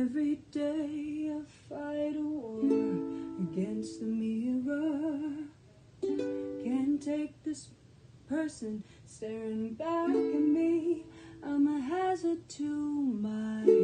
Every day I fight a war against the mirror. Can't take this person staring back at me. I'm a hazard to my